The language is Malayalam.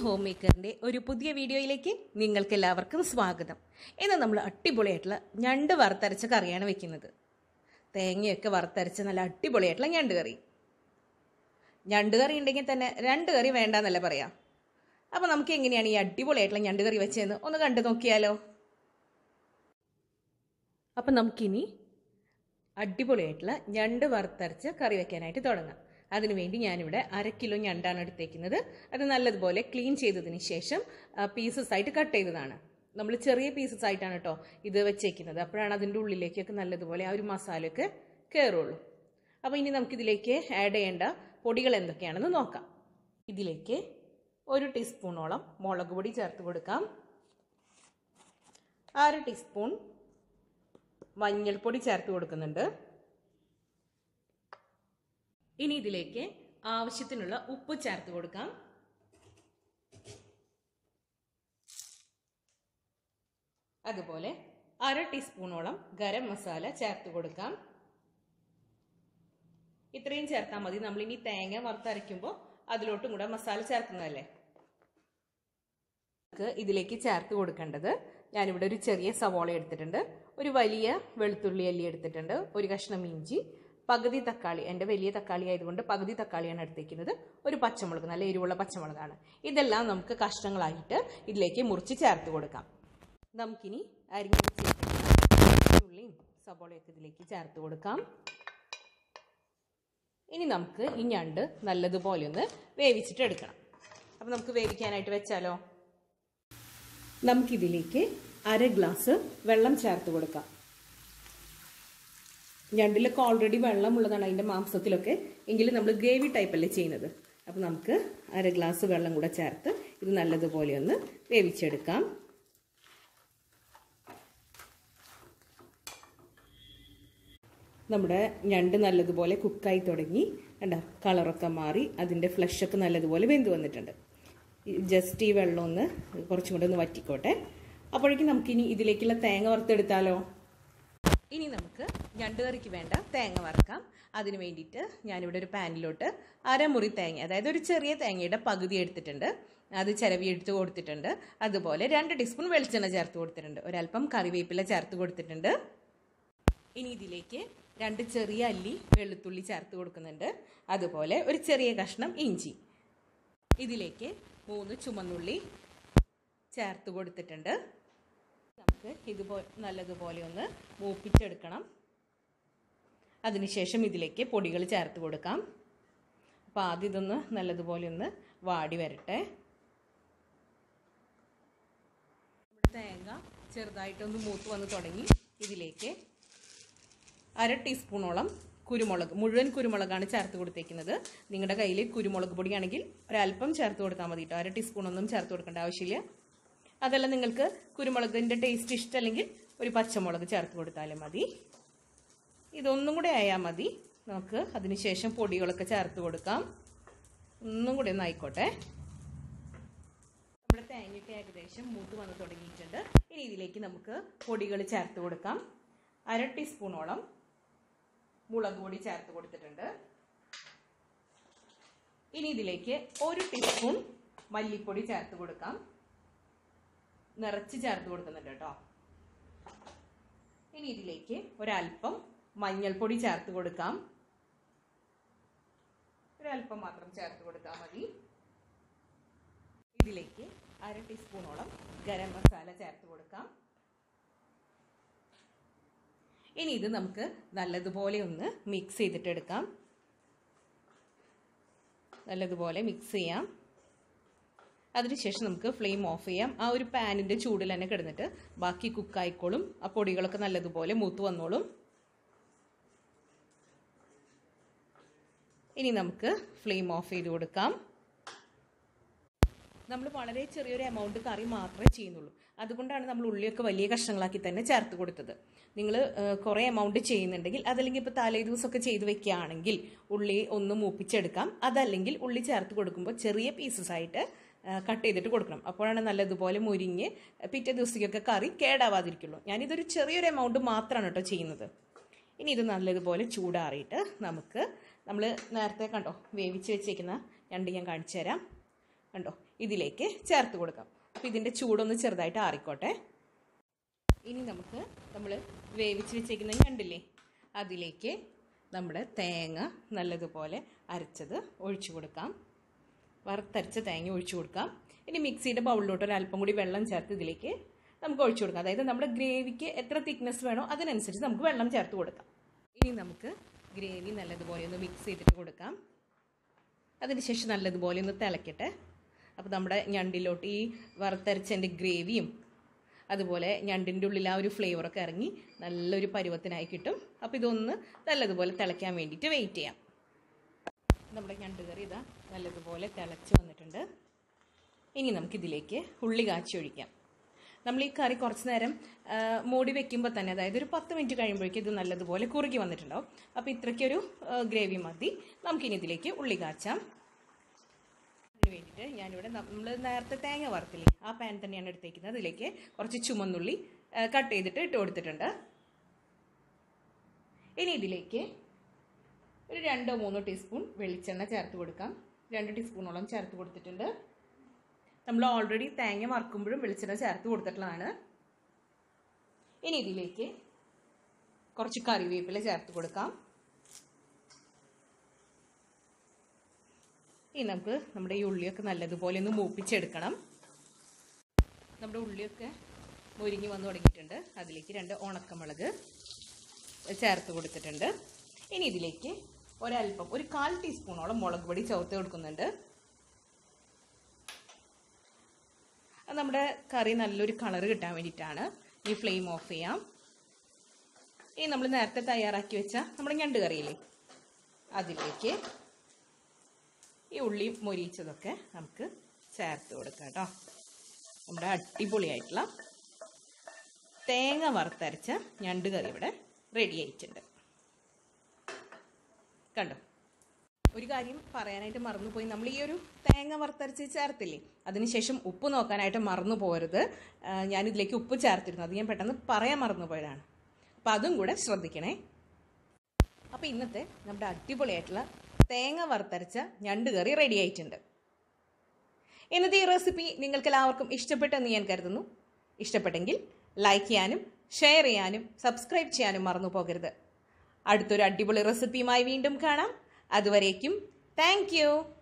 ഹോം മേക്കറിൻ്റെ ഒരു പുതിയ വീഡിയോയിലേക്ക് നിങ്ങൾക്ക് എല്ലാവർക്കും സ്വാഗതം. ഇന്ന് നമ്മൾ അടിപൊളിയായിട്ടുള്ള ഞണ്ട് വറുത്തരച്ച കറിയാണ് വെക്കുന്നത്. തേങ്ങയൊക്കെ വറുത്തരച്ച നല്ല അടിപൊളിയായിട്ടുള്ള ഞണ്ട് കറി. ഞണ്ട് കറി ഉണ്ടെങ്കിൽ തന്നെ രണ്ട് കറി വേണ്ടെന്നല്ല പറയാം. അപ്പോൾ നമുക്ക് എങ്ങനെയാണ് ഈ അടിപൊളിയായിട്ടുള്ള ഞണ്ട് കറി വെച്ചതെന്ന് ഒന്ന് കണ്ടു നോക്കിയാലോ. അപ്പം നമുക്കിനി അടിപൊളിയായിട്ടുള്ള ഞണ്ട് വറുത്തരച്ച കറി വെക്കാനായിട്ട് തുടങ്ങാം. അതിനുവേണ്ടി ഞാനിവിടെ 1/2 കിലോ ഞണ്ടാണ് എടുത്തേക്കുന്നത്. അത് നല്ലതുപോലെ ക്ലീൻ ചെയ്തതിന് ശേഷം പീസസ് ആയിട്ട് കട്ട് ചെയ്തതാണ്. നമ്മൾ ചെറിയ പീസസ് ആയിട്ടാണ് കേട്ടോ ഇത് വെച്ചേക്കുന്നത്. അപ്പോഴാണ് അതിൻ്റെ ഉള്ളിലേക്കൊക്കെ നല്ലതുപോലെ ആ ഒരു മസാലയൊക്കെ കയറുള്ളൂ. അപ്പോൾ ഇനി നമുക്കിതിലേക്ക് ആഡ് ചെയ്യേണ്ട പൊടികൾ എന്തൊക്കെയാണെന്ന് നോക്കാം. ഇതിലേക്ക് 1 ടീസ്പൂണോളം മുളക് പൊടി ചേർത്ത് കൊടുക്കാം. 1/2 ടീസ്പൂൺ മഞ്ഞൾപ്പൊടി ചേർത്ത് കൊടുക്കുന്നുണ്ട്. ഇനി ഇതിലേക്ക് ആവശ്യത്തിനുള്ള ഉപ്പ് ചേർത്ത് കൊടുക്കാം. അതുപോലെ 1/2 ടീസ്പൂണോളം ഗരം മസാല ചേർത്ത് കൊടുക്കാം. ഇത്രയും ചേർത്താൽ മതി. നമ്മളിനി തേങ്ങ വറുത്തരയ്ക്കുമ്പോൾ അതിലോട്ടും കൂടെ മസാല ചേർക്കുന്നതല്ലേ. ഇതിലേക്ക് ചേർത്ത് കൊടുക്കേണ്ടത് ഞാനിവിടെ ഒരു ചെറിയ സവോള എടുത്തിട്ടുണ്ട്, ഒരു വലിയ വെളുത്തുള്ളി അല്ലി എടുത്തിട്ടുണ്ട്, ഒരു കഷ്ണം ഇഞ്ചി, പകുതി തക്കാളി, എൻ്റെ വലിയ തക്കാളി ആയതുകൊണ്ട് പകുതി തക്കാളിയാണ് എടുത്തേക്കുന്നത്, ഒരു പച്ചമുളക്, നല്ല എരിവുള്ള പച്ചമുളകാണ്. ഇതെല്ലാം നമുക്ക് കഷ്ണങ്ങളായിട്ട് ഇതിലേക്ക് മുറിച്ച് ചേർത്ത് കൊടുക്കാം. നമുക്കിനി അരിഞ്ഞ് ഉള്ളിയും സവോളയൊക്കെ ഇതിലേക്ക് ചേർത്ത് കൊടുക്കാം. ഇനി നമുക്ക് ഈ ഞണ്ട് നല്ലതുപോലെ ഒന്ന് വേവിച്ചിട്ട് എടുക്കണം. അപ്പം നമുക്ക് വേവിക്കാനായിട്ട് വെച്ചാലോ. നമുക്കിതിലേക്ക് 1/2 ഗ്ലാസ് വെള്ളം ചേർത്ത് കൊടുക്കാം. ഞണ്ടിലൊക്കെ ഓൾറെഡി വെള്ളമുള്ളതാണ് അതിൻ്റെ മാംസത്തിലൊക്കെ, എങ്കിലും നമ്മൾ ഗ്രേവി ടൈപ്പല്ലേ ചെയ്യുന്നത്. അപ്പോൾ നമുക്ക് 1/2 ഗ്ലാസ് വെള്ളം കൂടെ ചേർത്ത് ഇത് നല്ലതുപോലെ ഒന്ന് വേവിച്ചെടുക്കാം. നമ്മുടെ ഞണ്ട് നല്ലതുപോലെ കുക്കായി തുടങ്ങി. കണ്ടോ, കളറൊക്കെ മാറി അതിൻ്റെ ഫ്ലഷൊക്കെ നല്ലതുപോലെ വെന്ത് വന്നിട്ടുണ്ട്. ജസ്റ്റ് ഈ വെള്ളം ഒന്ന് കുറച്ചും കൂടെ ഒന്ന് വറ്റിക്കോട്ടെ. അപ്പോഴേക്കും നമുക്കിനി ഇതിലേക്കുള്ള തേങ്ങ വറുത്തെടുത്താലോ. ഇനി നമുക്ക് ഞണ്ട് കറിക്ക് വേണ്ട തേങ്ങ വറുക്കാം. അതിന് വേണ്ടിയിട്ട് ഞാനിവിടെ ഒരു പാനിലോട്ട് 1/2 മുറി തേങ്ങ, അതായത് ഒരു ചെറിയ തേങ്ങയുടെ പകുതി എടുത്തിട്ടുണ്ട്, അത് ചിരവി എടുത്ത് കൊടുത്തിട്ടുണ്ട്. അതുപോലെ 2 ടീസ്പൂൺ വെളിച്ചെണ്ണ ചേർത്ത് കൊടുത്തിട്ടുണ്ട്, ഒരല്പം കറിവേപ്പില ചേർത്ത് കൊടുത്തിട്ടുണ്ട്. ഇനി ഇതിലേക്ക് 2 ചെറിയ അല്ലി വെളുത്തുള്ളി ചേർത്ത് കൊടുക്കുന്നുണ്ട്. അതുപോലെ ഒരു ചെറിയ കഷ്ണം ഇഞ്ചി. ഇതിലേക്ക് 3 ചുമന്നുള്ളി ചേർത്ത് കൊടുത്തിട്ടുണ്ട്. നമുക്ക് ഇതുപോലെ നല്ലതുപോലെ ഒന്ന് മൂപ്പിച്ചെടുക്കണം. അതിനുശേഷം ഇതിലേക്ക് പൊടികൾ ചേർത്ത് കൊടുക്കാം. അപ്പോൾ ആദ്യം ഇതൊന്ന് നല്ലതുപോലെ ഒന്ന് വാടി വരട്ടെ. നമ്മുടെ തേങ്ങ ചെറുതായിട്ടൊന്ന് മൂത്ത് വന്ന് തുടങ്ങി. ഇതിലേക്ക് 1/2 ടീസ്പൂണോളം കുരുമുളക്, മുഴുവൻ കുരുമുളകാണ് ചേർത്ത് കൊടുത്തേക്കുന്നത്. നിങ്ങളുടെ കയ്യിൽ കുരുമുളക് പൊടിയാണെങ്കിൽ ഒരല്പം ചേർത്ത് കൊടുത്താൽ മതി കേട്ടോ. 1/2 ടീസ്പൂണൊന്നും ചേർത്ത് കൊടുക്കേണ്ട ആവശ്യമില്ല. അതല്ല നിങ്ങൾക്ക് കുരുമുളകിൻ്റെ ടേസ്റ്റ് ഇഷ്ടമല്ലെങ്കിൽ ഒരു പച്ചമുളക് ചേർത്ത് കൊടുത്താലും മതി. ഇതൊന്നും കൂടെ ആയാൽ മതി. നമുക്ക് അതിനുശേഷം പൊടികളൊക്കെ ചേർത്ത് കൊടുക്കാം. ഒന്നും കൂടെ ഒന്ന് ആയിക്കോട്ടെ. നമ്മുടെ തേങ്ങയൊക്കെ ഏകദേശം മൂത്ത് വന്ന് തുടങ്ങിയിട്ടുണ്ട്. ഇനി ഇതിലേക്ക് നമുക്ക് പൊടികൾ ചേർത്ത് കൊടുക്കാം. 1/2 ടീസ്പൂണോളം മുളക് പൊടി ചേർത്ത് കൊടുത്തിട്ടുണ്ട്. ഇനി ഇതിലേക്ക് 1 ടീസ്പൂൺ മല്ലിപ്പൊടി ചേർത്ത് കൊടുക്കാം. നിറച്ച് ചേർത്ത് കൊടുക്കുന്നുണ്ട് കേട്ടോ. ഇനി ഇതിലേക്ക് ഒരല്പം മഞ്ഞൾപ്പൊടി ചേർത്ത് കൊടുക്കാം. ഒരല്പം മാത്രം ചേർത്ത് കൊടുത്താൽ മതി. ഇതിലേക്ക് 1/2 ടീസ്പൂണോളം ഗരം മസാല ചേർത്ത് കൊടുക്കാം. ഇനി ഇത് നമുക്ക് നല്ലതുപോലെ ഒന്ന് മിക്സ് ചെയ്തിട്ടെടുക്കാം. നല്ലതുപോലെ മിക്സ് ചെയ്യാം. അതിനുശേഷം നമുക്ക് ഫ്ലെയിം ഓഫ് ചെയ്യാം. ആ ഒരു പാനിൻ്റെ ചൂടിൽ തന്നെ കിടന്നിട്ട് ബാക്കി കുക്കായിക്കോളും. ആ പൊടികളൊക്കെ നല്ലതുപോലെ മൂത്ത് വന്നോളും. ഇനി നമുക്ക് ഫ്ലെയിം ഓഫ് ചെയ്ത് കൊടുക്കാം. നമ്മൾ വളരെ ചെറിയൊരു എമൗണ്ട് കറി മാത്രമേ ചെയ്യുന്നുള്ളൂ. അതുകൊണ്ടാണ് നമ്മൾ ഉള്ളിയൊക്കെ വലിയ കഷ്ണങ്ങളാക്കി തന്നെ ചേർത്ത് കൊടുത്തത്. നിങ്ങൾ കുറേ എമൗണ്ട് ചെയ്യുന്നുണ്ടെങ്കിൽ, അതല്ലെങ്കിൽ ഇപ്പോൾ തലേ ദിവസമൊക്കെ ചെയ്ത് വെക്കുകയാണെങ്കിൽ ഉള്ളി ഒന്ന് മൂപ്പിച്ചെടുക്കാം. അതല്ലെങ്കിൽ ഉള്ളി ചേർത്ത് കൊടുക്കുമ്പോൾ ചെറിയ പീസസ് ആയിട്ട് കട്ട് ചെയ്തിട്ട് കൊടുക്കണം. അപ്പോഴാണ് നല്ലതുപോലെ മുരിഞ്ഞ് പിറ്റേ ദിവസത്തേക്കൊക്കെ കറി കേടാവാതിരിക്കുള്ളൂ. ഞാനിതൊരു ചെറിയൊരു എമൗണ്ട് മാത്രമാണ് കേട്ടോ ചെയ്യുന്നത്. ഇനി ഇത് നല്ലതുപോലെ ചൂടാറിയിട്ട് നമ്മൾ നേരത്തെ കണ്ടോ വേവിച്ച് വെച്ചേക്കുന്ന ഞണ്ട് ഞാൻ കാണിച്ചു തരാം. കണ്ടോ ഇതിലേക്ക് ചേർത്ത് കൊടുക്കാം. അപ്പോൾ ഇതിൻ്റെ ചൂടൊന്ന് ചെറുതായിട്ട് ആറിക്കോട്ടെ. ഇനി നമുക്ക് നമ്മൾ വേവിച്ച് വെച്ചേക്കുന്ന ഞണ്ടില്ലേ അതിലേക്ക് നമ്മുടെ തേങ്ങ നല്ലതുപോലെ അരച്ചത് ഒഴിച്ചു കൊടുക്കാം. വറുത്തരച്ച തേങ്ങ ഒഴിച്ചു കൊടുക്കാം. ഇനി മിക്സിയുടെ ബൗളിലോട്ട് ഒരല്പം കൂടി വെള്ളം ചേർത്ത് ഇതിലേക്ക് നമുക്ക് ഒഴിച്ചു കൊടുക്കാം. അതായത് നമ്മുടെ ഗ്രേവിക്ക് എത്ര തിക്നെസ് വേണോ അതിനനുസരിച്ച് നമുക്ക് വെള്ളം ചേർത്ത് കൊടുക്കാം. ഇനി നമുക്ക് ഗ്രേവി നല്ലതുപോലെ ഒന്ന് മിക്സ് ചെയ്തിട്ട് കൊടുക്കാം. അതിനുശേഷം നല്ലതുപോലെ ഒന്ന് തിളക്കട്ടെ. അപ്പോൾ നമ്മുടെ ഞണ്ടിലോട്ട് ഈ വറുത്തരച്ചതിൻ്റെ ഗ്രേവിയും അതുപോലെ ഞണ്ടിൻ്റെ ഉള്ളിൽ ആ ഒരു ഫ്ലേവറൊക്കെ ഇറങ്ങി നല്ലൊരു പരുവത്തിനായി കിട്ടും. അപ്പോൾ ഇതൊന്ന് നല്ലതുപോലെ തിളയ്ക്കാൻ വേണ്ടിയിട്ട് വെയിറ്റ് ചെയ്യാം. നമ്മുടെ ഞണ്ട് കറി ഇതാ നല്ലതുപോലെ തിളച്ച് വന്നിട്ടുണ്ട്. ഇനി നമുക്കിതിലേക്ക് ഉള്ളി കാച്ചി ഒഴിക്കാം. നമ്മൾ ഈ കറി കുറച്ച് നേരം മൂടി വെക്കുമ്പോൾ തന്നെ, അതായത് ഒരു 10 മിനിറ്റ് കഴിയുമ്പോഴേക്കും ഇത് നല്ലതുപോലെ കുറുകി വന്നിട്ടുണ്ടാവും. അപ്പോൾ ഇത്രയ്ക്കൊരു ഗ്രേവി മതി. നമുക്കിനി ഇതിലേക്ക് ഉള്ളി കാച്ചാം. അതിന് വേണ്ടിയിട്ട് ഞാനിവിടെ നമ്മൾ നേരത്തെ തേങ്ങ വറുത്തില്ലേ ആ പാൻ തന്നെയാണ് എടുത്തേക്കുന്നത്. അതിലേക്ക് കുറച്ച് ചുമന്നുള്ളി കട്ട് ചെയ്തിട്ട് ഇട്ട് കൊടുത്തിട്ടുണ്ട്. ഇനി ഇതിലേക്ക് ഒരു 2-3 ടീസ്പൂൺ വെളിച്ചെണ്ണ ചേർത്ത് കൊടുക്കാം. 2 ടീസ്പൂണോളം ചേർത്ത് കൊടുത്തിട്ടുണ്ട്. നമ്മൾ ഓൾറെഡി തേങ്ങ വറുക്കുമ്പോഴും വെളിച്ചെണ്ണ ചേർത്ത് കൊടുത്തിട്ടുള്ളതാണ്. ഇനി ഇതിലേക്ക് കുറച്ച് കറിവേപ്പില ചേർത്ത് കൊടുക്കാം. ഇനി നമുക്ക് നമ്മുടെ ഈ ഉള്ളിയൊക്കെ നല്ലതുപോലെ ഒന്ന് മൂപ്പിച്ചെടുക്കണം. നമ്മുടെ ഉള്ളിയൊക്കെ മുരിഞ്ഞ് വന്ന് തുടങ്ങിയിട്ടുണ്ട്. അതിലേക്ക് 2 ഉണക്കമുളക് ചേർത്ത് കൊടുത്തിട്ടുണ്ട്. ഇനി ഇതിലേക്ക് ഒരല്പം ഒരു 1/4 ടീസ്പൂണോളം മുളക് പൊടി ചേർത്ത് കൊടുക്കുന്നുണ്ട്. നമ്മുടെ കറി നല്ലൊരു കളർ കിട്ടാൻ വേണ്ടിയിട്ടാണ്. ഈ ഫ്ലെയിം ഓഫ് ചെയ്യാം. ഇനി നമ്മൾ നേരത്തെ തയ്യാറാക്കി വെച്ച നമ്മുടെ ഞണ്ട് കറിയില്ലേ അതിലേക്ക് ഈ ഉള്ളി മൊരിയിച്ചതൊക്കെ നമുക്ക് ചേർത്ത് കൊടുക്കാം കേട്ടോ. നമ്മുടെ അടിപൊളിയായിട്ടുള്ള തേങ്ങ വറുത്തരച്ച ഞണ്ട് കറി ഇവിടെ റെഡി ആയിട്ടുണ്ട്. കണ്ടോ, ഒരു കാര്യം പറയാനായിട്ട് മറന്നുപോയി. നമ്മൾ ഈ ഒരു തേങ്ങ വറുത്തരച്ച് ചേർത്തില്ലേ അതിനുശേഷം ഉപ്പ് നോക്കാനായിട്ട് മറന്നു പോകരുത്. ഞാനിതിലേക്ക് ഉപ്പ് ചേർത്തിരുന്നു, അത് ഞാൻ പെട്ടെന്ന് പറയാൻ മറന്നുപോയതാണ്. അപ്പോൾ അതും കൂടെ ശ്രദ്ധിക്കണേ. അപ്പോൾ ഇന്നത്തെ നമ്മുടെ അടിപൊളിയായിട്ടുള്ള തേങ്ങ വറുത്തരച്ച ഞണ്ട് കറി റെഡി ആയിട്ടുണ്ട്. ഇന്നത്തെ ഈ റെസിപ്പി നിങ്ങൾക്ക് എല്ലാവർക്കും ഇഷ്ടപ്പെട്ടെന്ന് ഞാൻ കരുതുന്നു. ഇഷ്ടപ്പെട്ടെങ്കിൽ ലൈക്ക് ചെയ്യാനും ഷെയർ ചെയ്യാനും സബ്സ്ക്രൈബ് ചെയ്യാനും മറന്നു പോകരുത്. അടുത്തൊരു അടിപൊളി റെസിപ്പിയുമായി വീണ്ടും കാണാം. അതുവരേക്കും താങ്ക് യു.